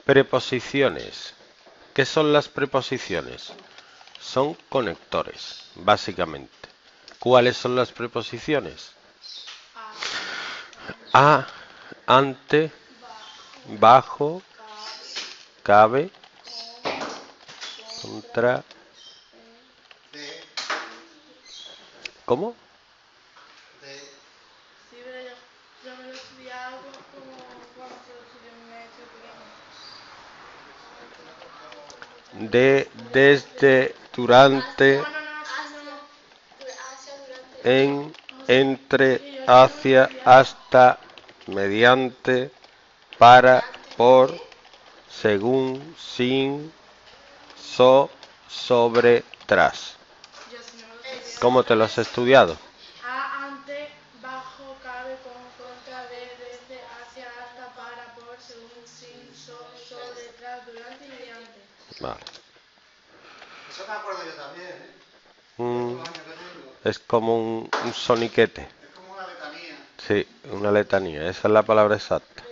Preposiciones. ¿Qué son las preposiciones? Son conectores, básicamente. ¿Cuáles son las preposiciones? A, ante, bajo, cabe, contra. ¿Cómo? Sí, pero yo me lo he estudiado como cuando se lo estudió mi maestro pequeño. De, desde, durante, No, no, no, así no. en, No sé. entre, Sí, yo me lo he hacia, estudiado. hasta, mediante, para, por, según, sin, sobre, tras. Yo sí me lo he estudiado. ¿Cómo te lo has estudiado? A, ante, bajo, cabe, con, contra, de, desde, hacia, hasta, para, por, según, sin, sobre, tras, durante y mediante. Vale. Eso me acuerdo yo también, ¿eh? Es como un soniquete. Es como una letanía. Sí, una letanía. Esa es la palabra exacta.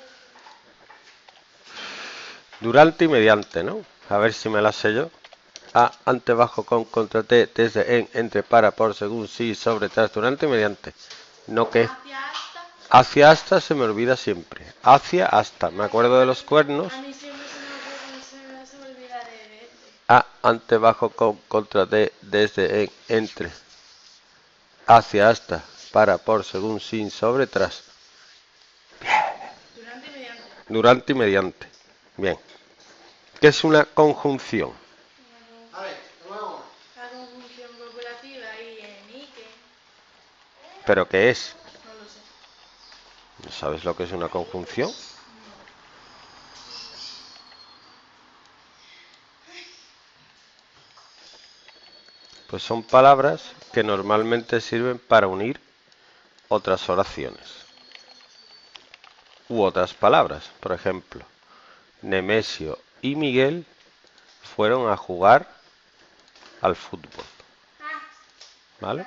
Durante y mediante, ¿no? A ver si me la sé yo. A, ante, bajo, con, contra, desde, en, entre, para, por, según, sí, sobre, tras, durante y mediante. No que Hacia, hasta. hacia, hasta se me olvida siempre. Hacia, hasta. Me acuerdo de los cuernos. A mí siempre se me olvida de desde. A, ante, bajo, con, contra, desde, en, entre. Hacia, hasta, para, por, según, sin, sobre, tras. Durante y mediante. Durante y mediante. Bien. ¿Qué es una conjunción? A ver, de nuevo. La conjunción copulativa y en Ike. ¿Pero qué es? No lo sé. ¿No sabes lo que es una conjunción? No. Pues son palabras que normalmente sirven para unir otras oraciones u otras palabras. Por ejemplo, Nemesio y Miguel fueron a jugar al fútbol. ¿Vale?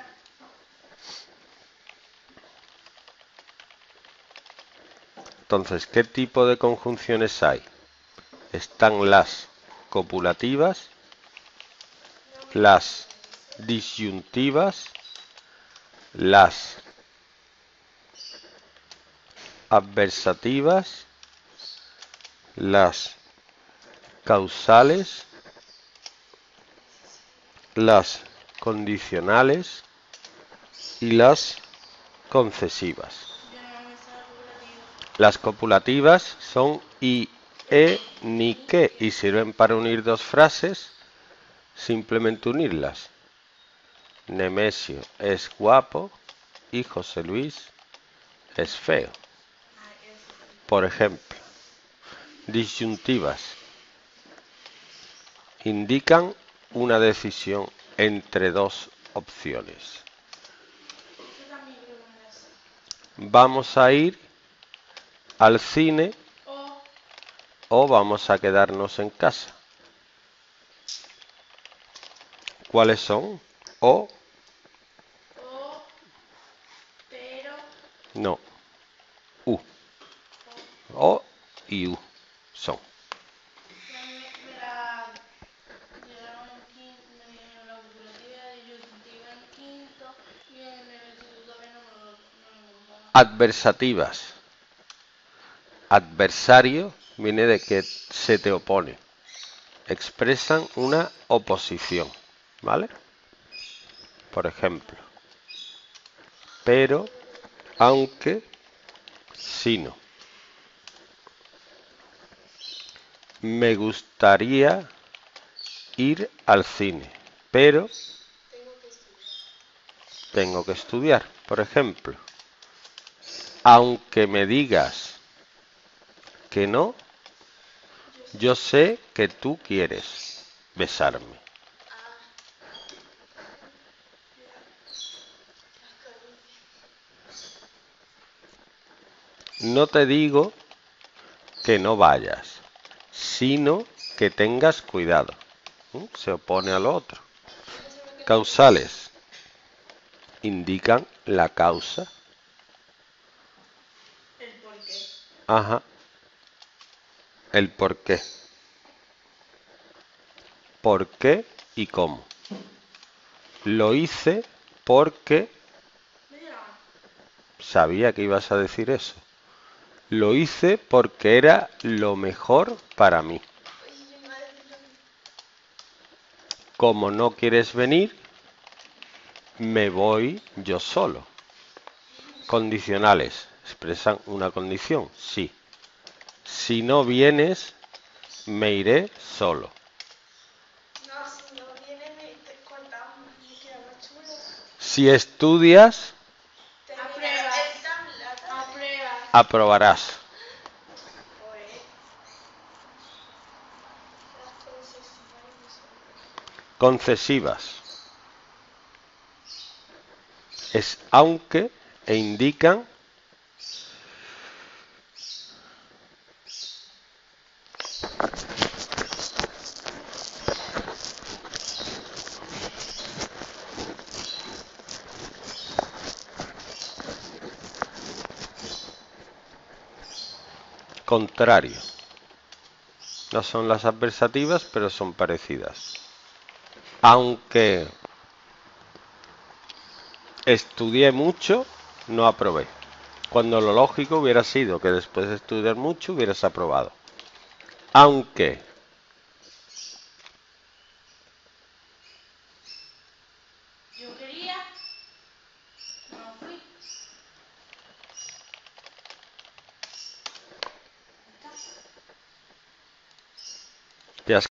Entonces, ¿qué tipo de conjunciones hay? Están las copulativas, las disyuntivas, las adversativas, las causales, las condicionales y las concesivas. Yo no me sé la copulativa. Las copulativas son i, ni, que y sirven para unir dos frases, simplemente unirlas. Nemesio es guapo y José Luis es feo. Ah, eso sí. Por ejemplo, disyuntivas indican una decisión entre dos opciones. Yo también creo que me la sé. Vamos a ir al cine O, o vamos a quedarnos en casa. ¿Cuáles son? O, pero, no, u. o. O y u son. Me la dieron en quinto, me dieron la copulativa de disyuntiva en quinto y en el instituto todavía no me lo contaban. Adversativas. Adversario viene de que se te opone. Expresan una oposición, ¿vale? Por ejemplo, pero, aunque, sino. Me gustaría ir al cine, pero tengo que estudiar. Por ejemplo, aunque me digas que no, yo sé que tú quieres besarme. No te digo que no vayas, sino que tengas cuidado. Se opone al otro. Causales indican la causa. El por qué. Ajá. el por qué. ¿Por qué y cómo? Lo hice porque sabía que ibas a decir eso. Lo hice porque era lo mejor para mí. Como no quieres venir, me voy yo solo. Condicionales. ¿Expresan una condición? Sí. Si no vienes, me iré solo. No, si no viene, te cortamos y queda más chulo. Si estudias, Apruebas. aprobarás. Concesivas. Es aunque e indican contrario. No son las adversativas, pero son parecidas. Aunque estudié mucho, no aprobé. Cuando lo lógico hubiera sido que después de estudiar mucho hubieras aprobado. Aunque Yo quería